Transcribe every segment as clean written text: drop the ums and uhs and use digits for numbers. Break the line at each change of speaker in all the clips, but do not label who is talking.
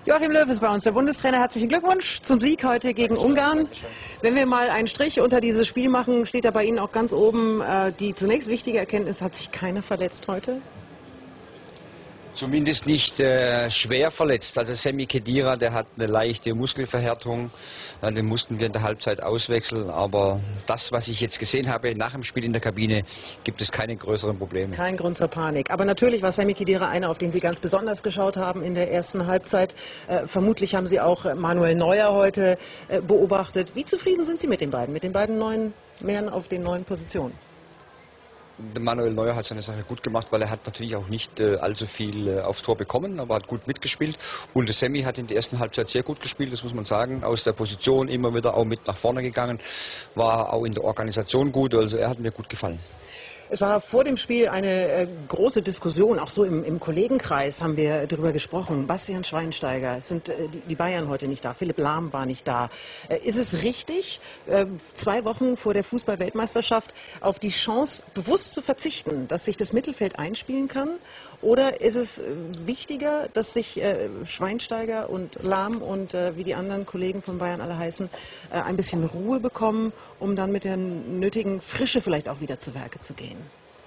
Joachim Löw ist bei uns, der Bundestrainer. Herzlichen Glückwunsch zum Sieg heute gegen Ungarn. Wenn wir mal einen Strich unter dieses Spiel machen, steht da bei Ihnen auch ganz oben die zunächst wichtige Erkenntnis: Hat sich keiner verletzt heute?
Zumindest nicht schwer verletzt. Also Sami Khedira, der hat eine leichte Muskelverhärtung. Den mussten wir in der Halbzeit auswechseln. Aber das, was ich jetzt gesehen habe nach dem Spiel in der Kabine, gibt es keine größeren Probleme.
Kein Grund zur Panik. Aber natürlich war Sami Khedira einer, auf den Sie ganz besonders geschaut haben in der ersten Halbzeit. Vermutlich haben Sie auch Manuel Neuer heute beobachtet. Wie zufrieden sind Sie mit den beiden neuen Männern auf den neuen Positionen?
Manuel Neuer hat seine Sache gut gemacht, weil er hat natürlich auch nicht allzu viel aufs Tor bekommen, aber hat gut mitgespielt. Und Sami hat in der ersten Halbzeit sehr gut gespielt, das muss man sagen. Aus der Position immer wieder auch mit nach vorne gegangen, war auch in der Organisation gut, also er hat mir gut gefallen.
Es war vor dem Spiel eine große Diskussion, auch so im Kollegenkreis haben wir darüber gesprochen. Bastian Schweinsteiger, es sind die Bayern heute nicht da, Philipp Lahm war nicht da. Ist es richtig, 2 Wochen vor der Fußball-Weltmeisterschaft auf die Chance bewusst zu verzichten, dass sich das Mittelfeld einspielen kann? Oder ist es wichtiger, dass sich Schweinsteiger und Lahm und wie die anderen Kollegen von Bayern alle heißen, ein bisschen Ruhe bekommen, um dann mit der nötigen Frische vielleicht auch wieder zu Werke zu gehen?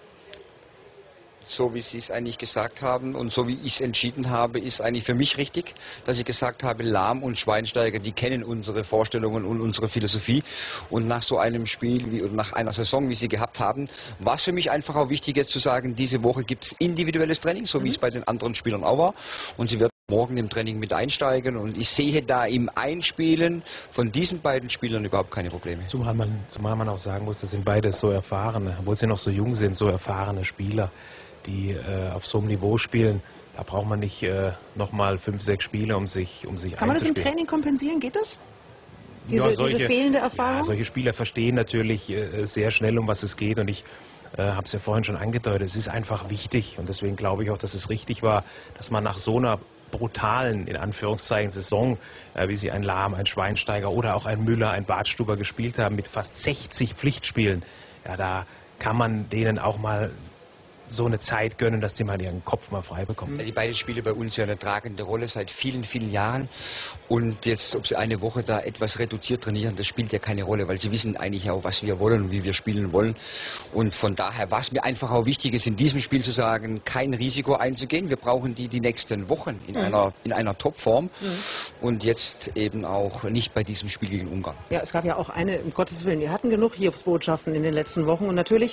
So wie Sie es eigentlich gesagt haben und so wie ich es entschieden habe, ist eigentlich für mich richtig, dass ich gesagt habe, Lahm und Schweinsteiger, die kennen unsere Vorstellungen und unsere Philosophie. Und nach so einem Spiel, oder nach einer Saison, wie sie gehabt haben, war es für mich einfach auch wichtig, jetzt zu sagen, diese Woche gibt es individuelles Training, so wie es bei den anderen Spielern auch war. Und sie werden morgen im Training mit einsteigen. Und ich sehe da im Einspielen von diesen beiden Spielern überhaupt keine Probleme.
Zumal man auch sagen muss, das sind beides so erfahrene, obwohl sie noch so jung sind, so erfahrene Spieler, die auf so einem Niveau spielen. Da braucht man nicht nochmal 5, 6 Spiele, um sich einzuspielen.
Kann man das im Training kompensieren? Geht das? Diese fehlende Erfahrung?
Ja, solche Spieler verstehen natürlich sehr schnell, um was es geht. Und ich habe es ja vorhin schon angedeutet, es ist einfach wichtig. Und deswegen glaube ich auch, dass es richtig war, dass man nach so einer brutalen, in Anführungszeichen, Saison, wie sie ein Lahm, ein Schweinsteiger oder auch ein Müller, ein Badstuber gespielt haben, mit fast 60 Pflichtspielen, ja, da kann man denen auch mal so eine Zeit gönnen, dass die mal ihren Kopf mal frei bekommen.
Die beiden spielen bei uns ja eine tragende Rolle seit vielen, vielen Jahren. Und jetzt, ob sie eine Woche da etwas reduziert trainieren, das spielt ja keine Rolle, weil sie wissen eigentlich auch, was wir wollen und wie wir spielen wollen. Und von daher war es mir einfach auch wichtig, ist in diesem Spiel zu sagen, kein Risiko einzugehen. Wir brauchen die nächsten Wochen in einer Topform. Und jetzt eben auch nicht bei diesem Spiel gegen Ungarn.
Ja, es gab ja auch um Gottes Willen, wir hatten genug Hiobsbotschaften in den letzten Wochen. Und natürlich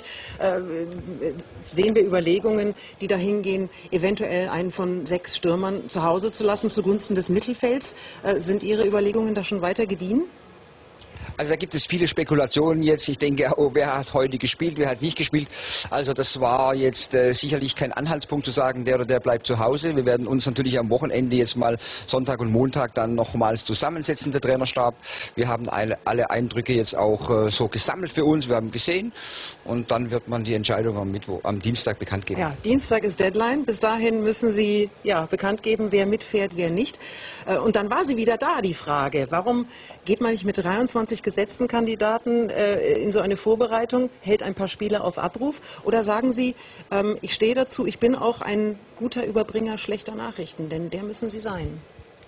sehen wir Überlegungen, die dahin gehen, eventuell einen von 6 Stürmern zu Hause zu lassen zugunsten des Mittelfelds. Sind Ihre Überlegungen da schon weiter gediehen?
Also da gibt es viele Spekulationen jetzt. Ich denke, oh, wer hat heute gespielt, wer hat nicht gespielt. Also das war jetzt sicherlich kein Anhaltspunkt zu sagen, der oder der bleibt zu Hause. Wir werden uns natürlich am Wochenende jetzt mal Sonntag und Montag dann nochmals zusammensetzen, der Trainerstab. Wir haben alle Eindrücke jetzt auch so gesammelt für uns. Wir haben gesehen und dann wird man die Entscheidung am Dienstag bekannt geben.
Ja, Dienstag ist Deadline. Bis dahin müssen Sie bekannt geben, wer mitfährt, wer nicht. Und dann war sie wieder da, die Frage. Warum geht man nicht mit 23 gesetzten Kandidaten in so eine Vorbereitung, hält ein paar Spiele auf Abruf? Oder sagen Sie, ich stehe dazu, ich bin auch ein guter Überbringer schlechter Nachrichten, denn der müssen Sie sein?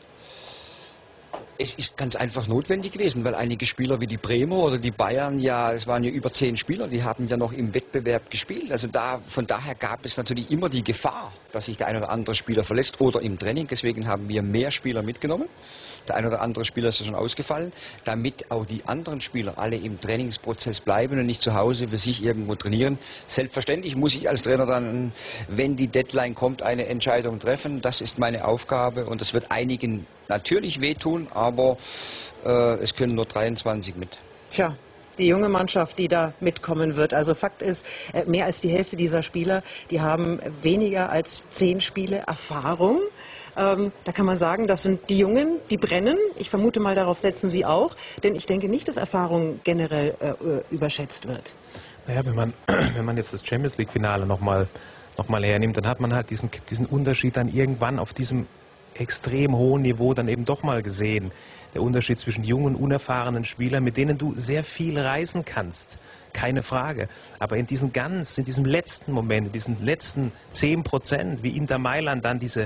Es ist ganz einfach notwendig gewesen, weil einige Spieler wie die Bremer oder die Bayern, ja, es waren ja über 10 Spieler, die haben ja noch im Wettbewerb gespielt. Also von daher gab es natürlich immer die Gefahr, dass sich der ein oder andere Spieler verletzt oder im Training. Deswegen haben wir mehr Spieler mitgenommen. Der ein oder andere Spieler ist ja schon ausgefallen, damit auch die anderen Spieler alle im Trainingsprozess bleiben und nicht zu Hause für sich irgendwo trainieren. Selbstverständlich muss ich als Trainer dann, wenn die Deadline kommt, eine Entscheidung treffen. Das ist meine Aufgabe und das wird einigen natürlich wehtun, aber es können nur 23 mit.
Tja, die junge Mannschaft, die da mitkommen wird. Also Fakt ist, mehr als die Hälfte dieser Spieler, die haben weniger als 10 Spiele Erfahrung. Da kann man sagen, das sind die Jungen, die brennen. Ich vermute mal, darauf setzen Sie auch. Denn ich denke nicht, dass Erfahrung generell überschätzt wird.
Naja, wenn man jetzt das Champions League-Finale noch mal hernimmt, dann hat man halt diesen Unterschied dann irgendwann auf diesem extrem hohen Niveau dann eben doch mal gesehen. Der Unterschied zwischen jungen, unerfahrenen Spielern, mit denen du sehr viel reisen kannst. Keine Frage. Aber in diesem letzten Moment, in diesen letzten 10%, wie Inter Mailand dann diese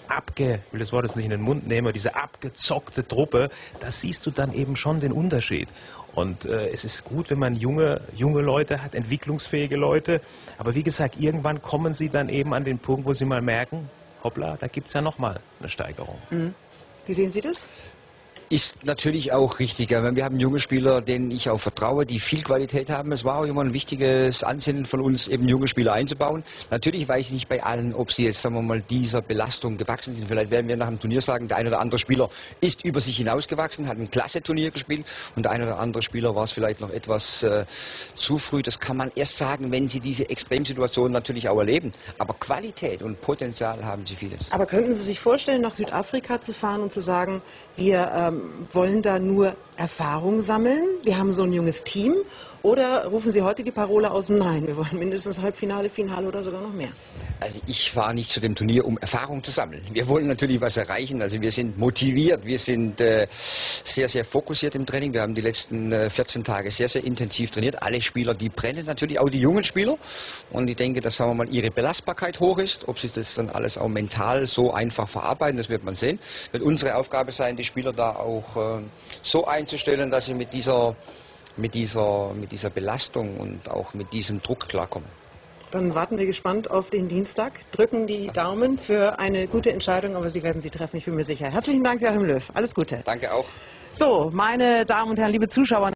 ich will das Wort jetzt nicht in den Mund nehmen, diese abgezockte Truppe, da siehst du dann eben schon den Unterschied. Und es ist gut, wenn man junge Leute hat, entwicklungsfähige Leute. Aber wie gesagt, irgendwann kommen sie dann eben an den Punkt, wo sie mal merken, hoppla, da gibt es ja nochmal eine Steigerung.
Mhm. Wie sehen Sie das?
Ist natürlich auch richtig. Wir haben junge Spieler, denen ich auch vertraue, die viel Qualität haben. Es war auch immer ein wichtiges Ansinnen von uns, eben junge Spieler einzubauen. Natürlich weiß ich nicht bei allen, ob sie jetzt, sagen wir mal, dieser Belastung gewachsen sind. Vielleicht werden wir nach dem Turnier sagen, der ein oder andere Spieler ist über sich hinausgewachsen, hat ein klasse Turnier gespielt und der ein oder andere Spieler war es vielleicht noch etwas zu früh. Das kann man erst sagen, wenn sie diese Extremsituation natürlich auch erleben. Aber Qualität und Potenzial haben sie vieles.
Aber könnten Sie sich vorstellen, nach Südafrika zu fahren und zu sagen, wir wollen da nur Erfahrung sammeln? Wir haben so ein junges Team. Oder rufen Sie heute die Parole aus, nein, wir wollen mindestens Halbfinale, Finale oder sogar noch mehr?
Also ich fahre nicht zu dem Turnier, um Erfahrung zu sammeln. Wir wollen natürlich was erreichen. Also wir sind motiviert, wir sind sehr, sehr fokussiert im Training. Wir haben die letzten 14 Tage sehr, sehr intensiv trainiert. Alle Spieler, die brennen, natürlich auch die jungen Spieler. Und ich denke, dass, sagen wir mal, ihre Belastbarkeit hoch ist. Ob sie das dann alles auch mental so einfach verarbeiten, das wird man sehen. Wird unsere Aufgabe sein, die Spieler da auch so einzustellen, dass sie mit dieser Belastung und auch mit diesem Druck klarkommen.
Dann warten wir gespannt auf den Dienstag, drücken die Daumen für eine gute Entscheidung, aber Sie werden sie treffen, ich bin mir sicher. Herzlichen Dank, Joachim Löw. Alles Gute.
Danke auch.
So, meine Damen und Herren, liebe Zuschauer.